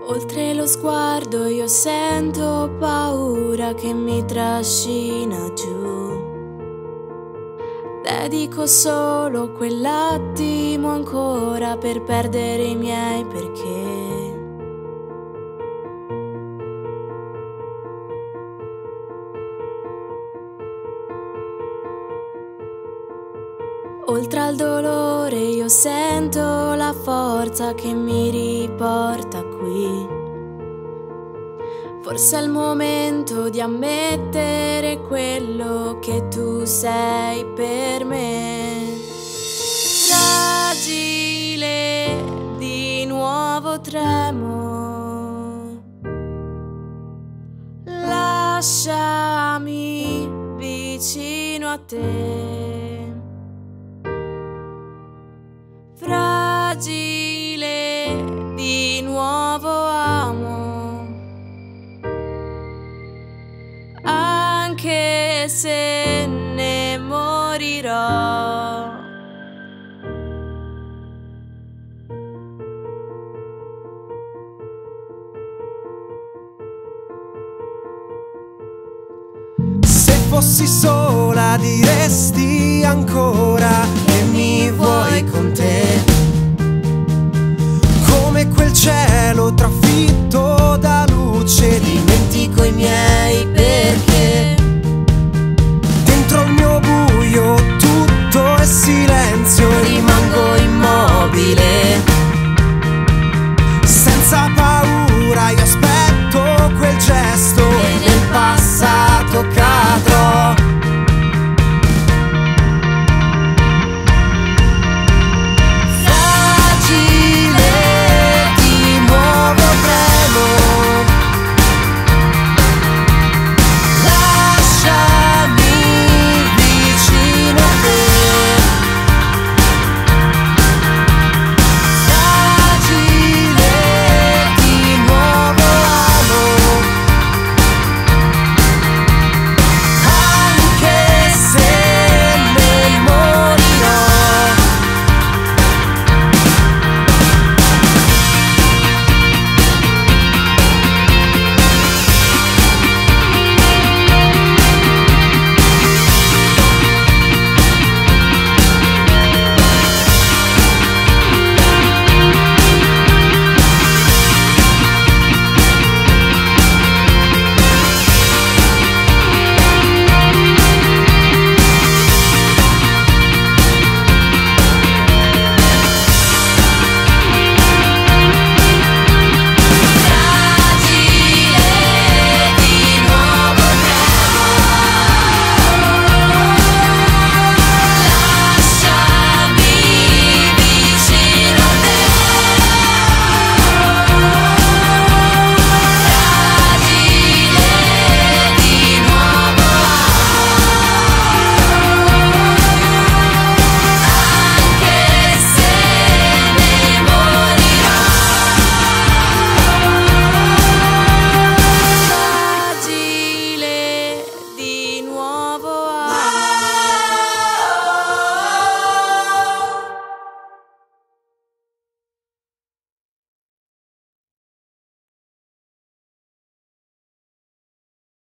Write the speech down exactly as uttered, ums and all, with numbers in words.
Oltre lo sguardo io sento paura che mi trascina giù. Dedico solo quell'attimo ancora per perdere i miei perché. Oltre al dolore io sento la forza che mi riporta qui. Forse è il momento di ammettere quello che tu sei per me. Fragile, di nuovo tremo. Lasciami vicino a te. Fragile, di nuovo amo, anche se ne morirò. Se fossi sola diresti ancora che mi vuoi con te, come quel cielo trafitto